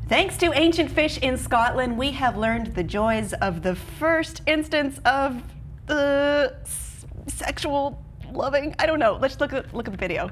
Thanks to ancient fish in Scotland, we have learned the joys of the first instance of sexual loving. I don't know. Let's look at the video.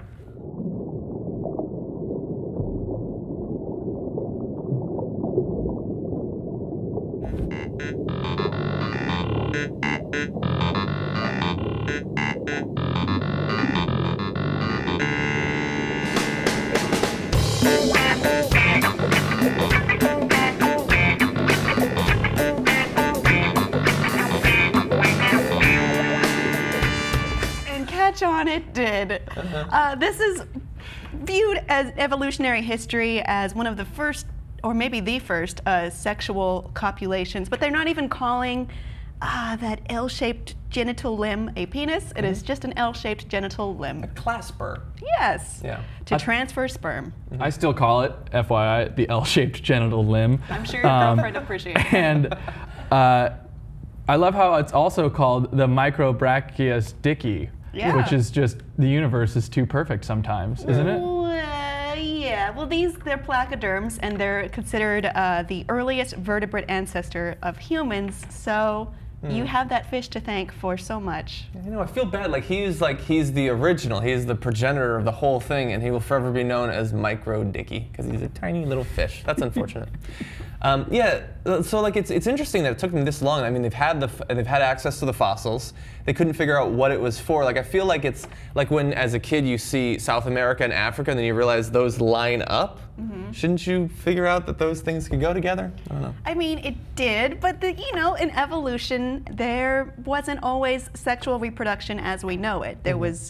On it did. This is viewed as evolutionary history as one of the first, or maybe the first, sexual copulations, but they're not even calling that L-shaped genital limb a penis. It is just an L-shaped genital limb. A clasper. Yes. Yeah. To transfer sperm. I still call it, FYI, the L-shaped genital limb. I'm sure your girlfriend appreciates it. And I love how it's also called the Microbrachius dicki. Yeah. Which is just, the universe is too perfect sometimes, isn't it? Yeah, well they're Placoderms, and they're considered the earliest vertebrate ancestor of humans, so you have that fish to thank for so much. You know, I feel bad, he's the original, he's the progenitor of the whole thing, and he will forever be known as Micro Dicki, because he's a tiny little fish. That's unfortunate. Yeah, so it's interesting that it took them this long. I mean, they've had access to the fossils. They couldn't figure out what it was for. I feel like it's like when, as a kid, you see South America and Africa, and then you realize those line up. Shouldn't you figure out that those things could go together? I don't know. I mean, it did, but in evolution, there wasn't always sexual reproduction as we know it. There was,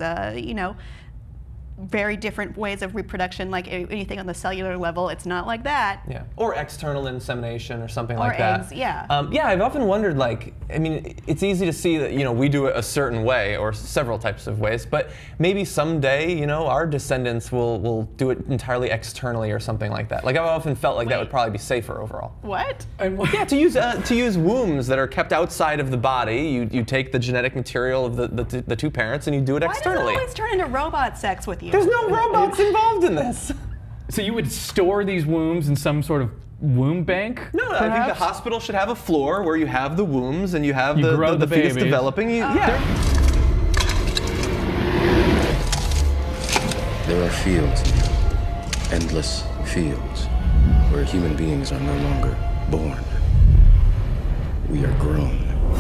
very different ways of reproduction, like anything on the cellular level. It's not like that. Yeah, or external insemination or something like that. Or eggs, yeah. Yeah, I've often wondered, I mean, it's easy to see that, we do it a certain way, or several types of ways, but maybe someday, our descendants will do it entirely externally or something like that. I've often felt like that would probably be safer overall. What? Yeah, to use wombs that are kept outside of the body, you take the genetic material of the two parents and you do it externally. Why does it always turn into robot sex with you? There's no robots involved in this. So you would store these wombs in some sort of womb bank? No, perhaps? I think the hospital should have a floor where you have the wombs and you have the fetus babies. developing. Yeah. There are fields, endless fields, where human beings are no longer born. We are grown.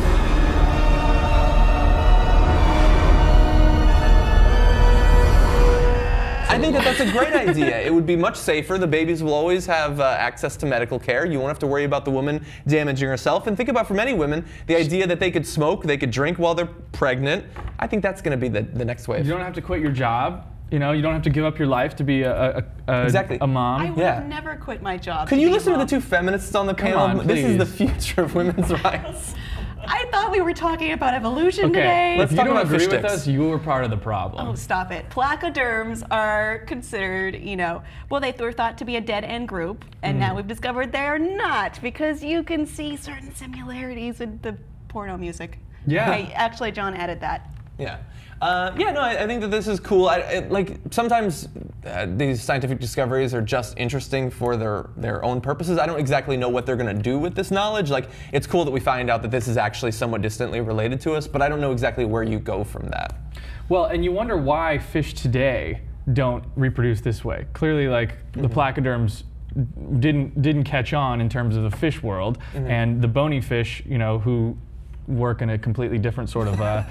I think that's a great idea. It would be much safer. The babies will always have access to medical care. You won't have to worry about the woman damaging herself. And think about, for many women, the idea that they could smoke, they could drink while they're pregnant. I think that's going to be the next wave. You don't have to quit your job. You don't have to give up your life to be Exactly. a mom. I would have never quit my job. Can you listen to the two feminists on the panel? on, this is the future of women's rights. I thought we were talking about evolution today. Let's if talk you don't about agree fish with sticks. us, you were part of the problem. Oh, stop it. Placoderms are considered, well, they were thought to be a dead-end group, and now we've discovered they're not, because you can see certain similarities in the porno music. Yeah. Okay, actually, John added that. Yeah. I think that this is cool. Sometimes these scientific discoveries are just interesting for their own purposes. I don't exactly know what they're going to do with this knowledge. It's cool that we find out that this is actually somewhat distantly related to us, but I don't know exactly where you go from that. Well, and you wonder why fish today don't reproduce this way. Clearly, the Placoderms didn't catch on in terms of the fish world, and the bony fish, who work in a completely different sort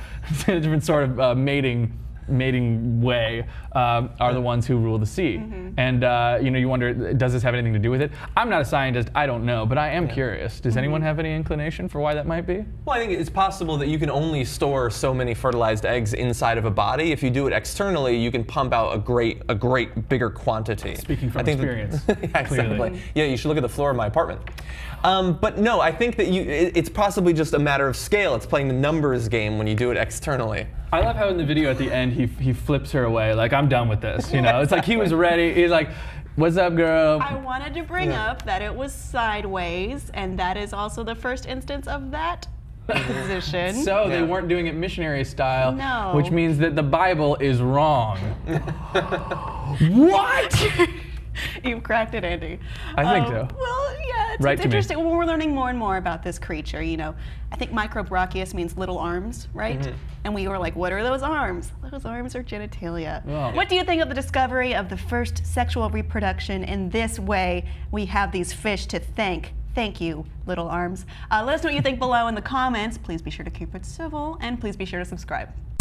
of mating way, are the ones who rule the sea. And you wonder, does this have anything to do with it? I'm not a scientist, I don't know, but I am curious. Does anyone have any inclination for why that might be? Well, I think it's possible that you can only store so many fertilized eggs inside of a body. If you do it externally, you can pump out a great bigger quantity. Speaking from experience. Yeah, exactly. Yeah, you should look at the floor of my apartment. But no, I think that it's possibly just a matter of scale. It's playing the numbers game when you do it externally. I love how in the video at the end he flips her away, like, I'm done with this. It's like he was ready. He's like, what's up, girl? I wanted to bring up that it was sideways, and that is also the first instance of that position. So they weren't doing it missionary style, No. which means that the Bible is wrong. What? You've cracked it, Andy. I think so. Well, yeah, Right it's to me. interesting. Well, we're learning more and more about this creature. You know, I think Microbrachius means little arms, right? And we were like, what are those arms? Those arms are genitalia. Wow. What do you think of the discovery of the first sexual reproduction in this way? We have these fish to thank. Thank you, little arms. Let us know what you think below in the comments. Please be sure to keep it civil, and please be sure to subscribe.